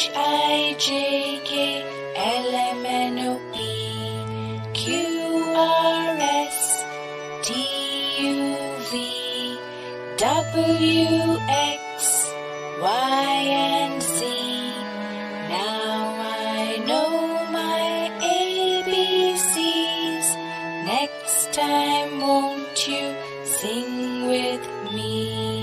W, X, Y, and Z. Now I know my ABCs. Next time, won't you sing with me?